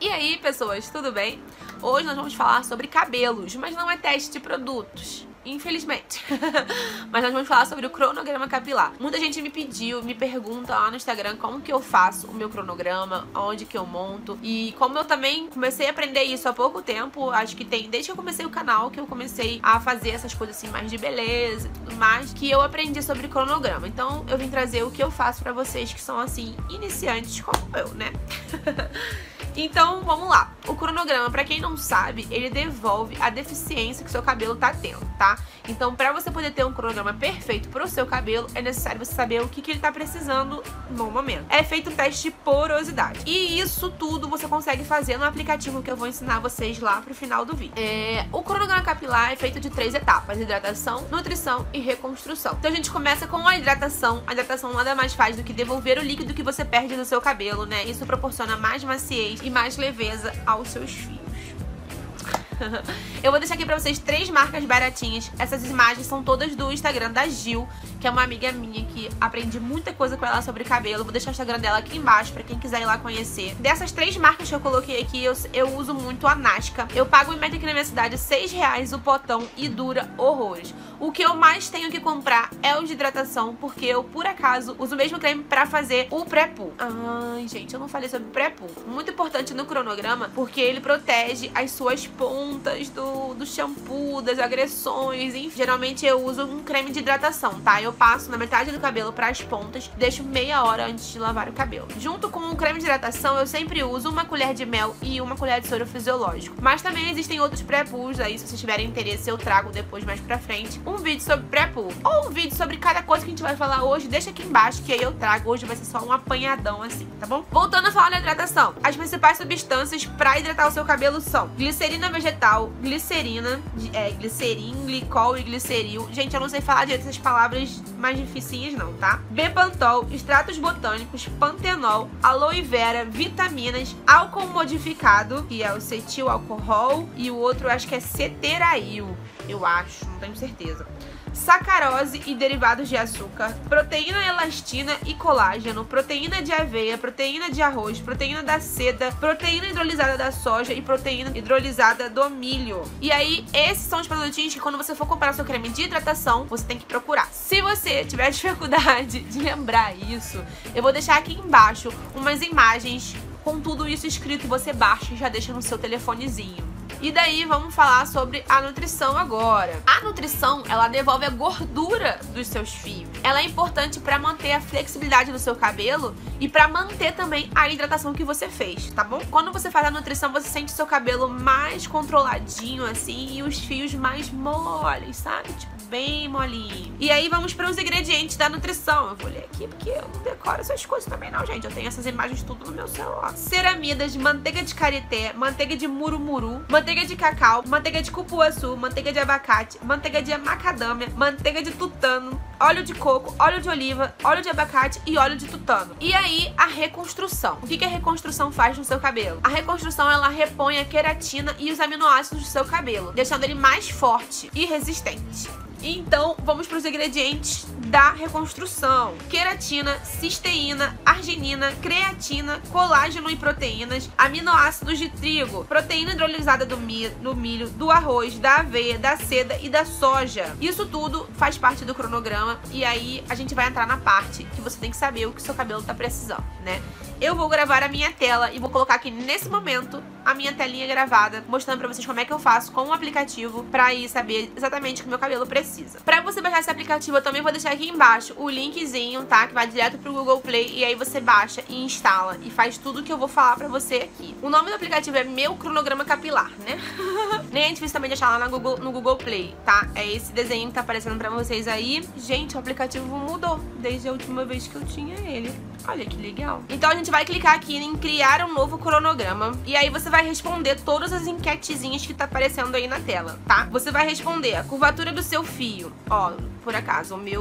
E aí, pessoas, tudo bem? Hoje nós vamos falar sobre cabelos, mas não é teste de produtos, infelizmente. Mas nós vamos falar sobre o cronograma capilar. Muita gente me pediu, me pergunta lá no Instagram como que eu faço o meu cronograma, onde que eu monto. E como eu também comecei a aprender isso há pouco tempo, acho que tem, desde que eu comecei o canal, que eu comecei a fazer essas coisas assim mais de beleza e tudo mais, que eu aprendi sobre cronograma. Então eu vim trazer o que eu faço pra vocês que são assim, iniciantes como eu, né? Então, vamos lá. O cronograma, pra quem não sabe, ele devolve a deficiência que seu cabelo tá tendo, tá? Então, pra você poder ter um cronograma perfeito pro seu cabelo, é necessário você saber o que ele tá precisando no momento. É feito um teste de porosidade. E isso tudo você consegue fazer no aplicativo que eu vou ensinar vocês lá pro final do vídeo. O cronograma capilar é feito de 3 etapas: hidratação, nutrição e reconstrução. Então, a gente começa com a hidratação. A hidratação nada mais faz do que devolver o líquido que você perde no seu cabelo, né? Isso proporciona mais maciez e mais leveza aos seus fios. Eu vou deixar aqui pra vocês 3 marcas baratinhas. Essas imagens são todas do Instagram da Gil, que é uma amiga minha que aprendi muita coisa com ela sobre cabelo. Vou deixar o Instagram dela aqui embaixo pra quem quiser ir lá conhecer. Dessas 3 marcas que eu coloquei aqui, eu uso muito a Nasca. Eu pago em média aqui na minha cidade R$6 o potão e dura horrores. O que eu mais tenho que comprar é o de hidratação, porque eu, por acaso, uso o mesmo creme pra fazer o pré-poo. Ai, gente, eu não falei sobre pré-poo. Muito importante no cronograma, porque ele protege as suas pontas do shampoo, das agressões, enfim. Geralmente eu uso um creme de hidratação, tá? Eu passo na metade do cabelo para as pontas, deixo meia hora antes de lavar o cabelo. Junto com o creme de hidratação, eu sempre uso uma colher de mel e uma colher de soro fisiológico. Mas também existem outros pré-poos aí, se vocês tiverem interesse eu trago depois mais pra frente um vídeo sobre pré-poo. Ou um vídeo sobre cada coisa que a gente vai falar hoje, deixa aqui embaixo que aí eu trago. Hoje vai ser só um apanhadão assim, tá bom? Voltando a falar da hidratação. As principais substâncias para hidratar o seu cabelo são glicerina vegetal, glicerina, glicerin, glicol e gliceril. Gente, eu não sei falar direito essas palavras mais dificinhas não, tá? Bepantol, extratos botânicos, pantenol, aloe vera, vitaminas, álcool modificado, que é o cetil alcohol, e o outro eu acho que é ceterail, eu acho, não tenho certeza. Sacarose e derivados de açúcar, proteína elastina e colágeno, proteína de aveia, proteína de arroz, proteína da seda, proteína hidrolisada da soja e proteína hidrolisada do milho. E aí, esses são os produtinhos que quando você for comprar seu creme de hidratação, você tem que procurar. Se você tiver dificuldade de lembrar isso, eu vou deixar aqui embaixo umas imagens com tudo isso escrito, você baixa e já deixa no seu telefonezinho. E daí vamos falar sobre a nutrição agora. A nutrição, ela devolve a gordura dos seus fios. Ela é importante para manter a flexibilidade do seu cabelo e para manter também a hidratação que você fez, tá bom? Quando você faz a nutrição, você sente o seu cabelo mais controladinho assim e os fios mais moles, sabe? Tipo, bem molinho. E aí vamos para os ingredientes da nutrição. Eu vou ler aqui porque eu não decoro essas coisas também não, gente. Eu tenho essas imagens tudo no meu celular. Ceramidas, manteiga de karité, manteiga de murumuru, manteiga de cacau, manteiga de cupuaçu, manteiga de abacate, manteiga de macadâmia, manteiga de tutano, óleo de coco, óleo de oliva, óleo de abacate e óleo de tutano. E aí, a reconstrução. O que a reconstrução faz no seu cabelo? A reconstrução, ela repõe a queratina e os aminoácidos do seu cabelo, deixando ele mais forte e resistente. Então, vamos para os ingredientes da reconstrução: queratina, cisteína, arginina, creatina, colágeno e proteínas, aminoácidos de trigo, proteína hidrolisada do milho, do arroz, da aveia, da seda e da soja. Isso tudo faz parte do cronograma e aí a gente vai entrar na parte que você tem que saber o que o seu cabelo tá precisando, né? Eu vou gravar a minha tela e vou colocar aqui nesse momento a minha telinha gravada, mostrando pra vocês como é que eu faço com o aplicativo pra ir saber exatamente o que meu cabelo precisa. Pra você baixar esse aplicativo, eu também vou deixar aqui embaixo o linkzinho, tá? Que vai direto pro Google Play e aí você baixa e instala e faz tudo que eu vou falar pra você aqui. O nome do aplicativo é Meu Cronograma Capilar, né? Nem é difícil também de achar lá no Google Play, tá? É esse desenho que tá aparecendo pra vocês aí. Gente, o aplicativo mudou desde a última vez que eu tinha ele. Olha que legal. Então a gente vai clicar aqui em criar um novo cronograma e aí você vai responder todas as enquetezinhas que tá aparecendo aí na tela, tá? Você vai responder a curvatura do seu fio. Ó, por acaso, o meu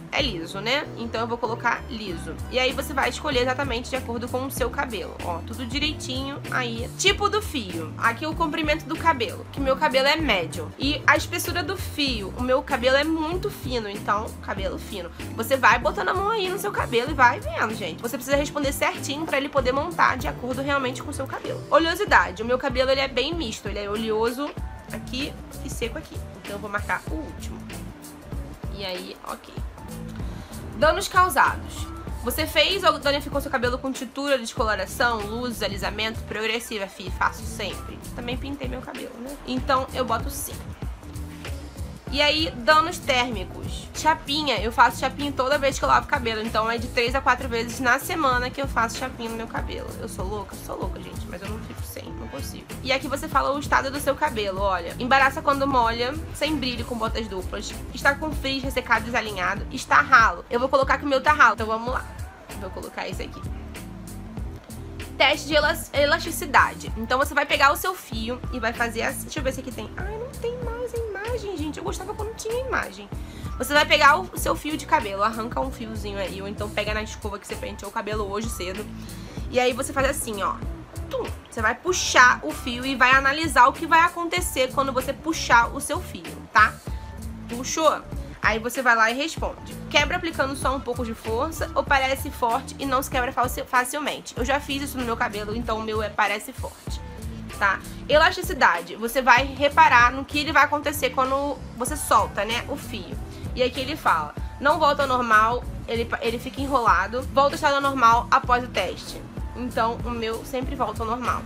é liso, né? Então eu vou colocar liso. E aí você vai escolher exatamente de acordo com o seu cabelo. Ó, tudo direitinho aí. Tipo do fio. Aqui o comprimento do cabelo, que meu cabelo é médio. E a espessura do fio, o meu cabelo é muito fino, então, cabelo fino. Você vai botando a mão aí no seu cabelo e vai vendo, gente. Você precisa responder certinho pra ele poder montar de acordo realmente com o seu cabelo. Oleosidade. O meu cabelo, ele é bem misto. Ele é oleoso aqui e seco aqui. Então eu vou marcar o último. E aí, ok. Danos causados. Você fez ou danificou seu cabelo com tintura, descoloração, luz, alisamento, progressiva, faço sempre. Também pintei meu cabelo, né? Então eu boto sim. E aí, danos térmicos. Chapinha, eu faço chapinha toda vez que eu lavo o cabelo. Então é de 3 a 4 vezes na semana que eu faço chapinha no meu cabelo. Eu sou louca? Sou louca, gente, mas eu não fico sem, não consigo. E aqui você fala o estado do seu cabelo, olha. Embaraça quando molha, sem brilho, com botas duplas. Está com frizz, ressecado, desalinhado. Está ralo. Eu vou colocar que o meu tá ralo, então vamos lá. Vou colocar esse aqui. Teste de elasticidade. Então você vai pegar o seu fio e vai fazer assim. Deixa eu ver se aqui tem. Ai, não tem mais a imagem, gente. Eu gostava quando tinha imagem. Você vai pegar o seu fio de cabelo, arranca um fiozinho aí, ou então pega na escova que você penteou o cabelo hoje cedo. E aí você faz assim, ó. Tum. Você vai puxar o fio e vai analisar o que vai acontecer quando você puxar o seu fio, tá? Puxou? Aí você vai lá e responde. Quebra aplicando só um pouco de força ou parece forte e não se quebra facilmente? Eu já fiz isso no meu cabelo, então o meu parece forte, tá? Elasticidade. Você vai reparar no que ele vai acontecer quando você solta, né, o fio. E aqui ele fala, não volta ao normal, ele fica enrolado, volta ao estado normal após o teste. Então o meu sempre volta ao normal.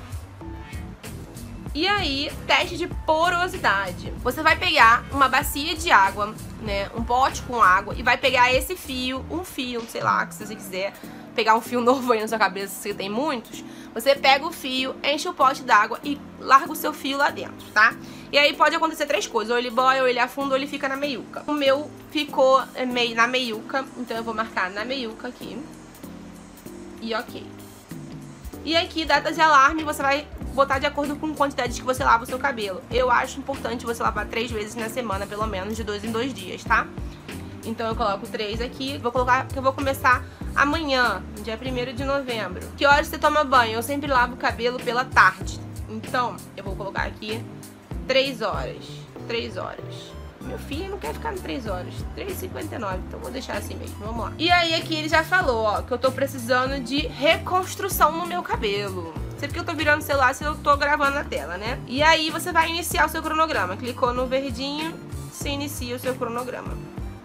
E aí, teste de porosidade. Você vai pegar uma bacia de água, né, um pote com água, e vai pegar esse fio, um fio, sei lá, que se você quiser pegar um fio novo aí na sua cabeça, se você tem muitos, você pega o fio, enche o pote d'água e larga o seu fio lá dentro, tá? E aí pode acontecer 3 coisas, ou ele boia, ou ele afunda, ou ele fica na meiuca. O meu ficou na meiuca, então eu vou marcar na meiuca aqui. E ok. E aqui, datas de alarme, você vai botar de acordo com a quantidade que você lava o seu cabelo. Eu acho importante você lavar 3 vezes na semana, pelo menos, de 2 em 2 dias, tá? Então eu coloco 3 aqui. Vou colocar que eu vou começar amanhã, dia 1º de novembro. Que horas você toma banho? Eu sempre lavo o cabelo pela tarde. Então, eu vou colocar aqui 3 horas. 3 horas. Meu filho não quer ficar no 3 horas. 3h59, então vou deixar assim mesmo. Vamos lá. E aí aqui ele já falou, ó, que eu tô precisando de reconstrução no meu cabelo. Sempre que eu tô virando o celular, se eu tô gravando na tela, né? E aí você vai iniciar o seu cronograma. Clicou no verdinho, você inicia o seu cronograma.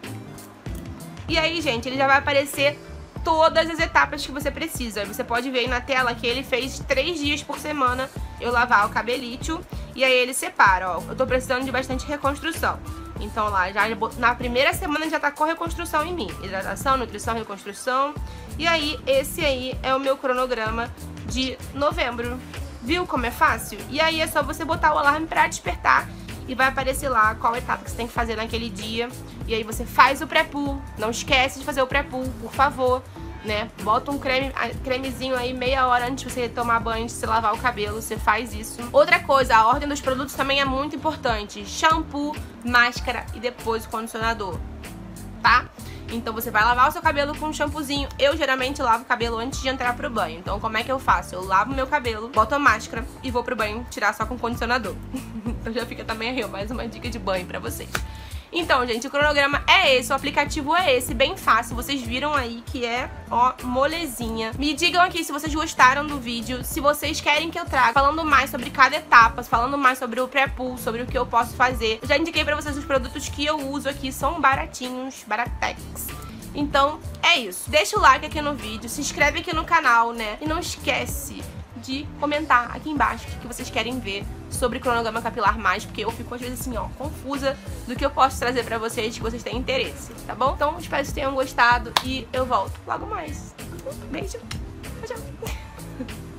E aí, gente, ele já vai aparecer todas as etapas que você precisa. Você pode ver aí na tela que ele fez 3 dias por semana eu lavar o cabelito. E aí ele separa, ó, eu tô precisando de bastante reconstrução. Então lá, já na primeira semana já tá com reconstrução em mim. Hidratação, nutrição, reconstrução. E aí, esse aí é o meu cronograma de novembro. Viu como é fácil? E aí é só você botar o alarme pra despertar e vai aparecer lá qual etapa que você tem que fazer naquele dia. E aí você faz o pré-pull. Não esquece de fazer o pré-pull, por favor, né? Bota um cremezinho aí meia hora antes de você tomar banho, antes de você lavar o cabelo, você faz isso. Outra coisa, a ordem dos produtos também é muito importante. Shampoo, máscara e depois o condicionador, tá? Então você vai lavar o seu cabelo com um shampoozinho. Eu geralmente lavo o cabelo antes de entrar pro banho. Então como é que eu faço? Eu lavo meu cabelo, boto a máscara e vou pro banho tirar só com condicionador. Então já fica também aí, ó, mais uma dica de banho pra vocês. Então, gente, o cronograma é esse, o aplicativo é esse, bem fácil. Vocês viram aí que é, ó, molezinha. Me digam aqui se vocês gostaram do vídeo, se vocês querem que eu traga falando mais sobre cada etapa, falando mais sobre o pré-pull, sobre o que eu posso fazer. Eu já indiquei pra vocês os produtos que eu uso aqui, são baratinhos, baratex. Então, é isso. Deixa o like aqui no vídeo, se inscreve aqui no canal, né? E não esquece de comentar aqui embaixo o que vocês querem ver sobre cronograma capilar mais, porque eu fico às vezes assim, ó, confusa do que eu posso trazer pra vocês, que vocês têm interesse, tá bom? Então, espero que vocês tenham gostado e eu volto logo mais. Beijo. Tchau, tchau.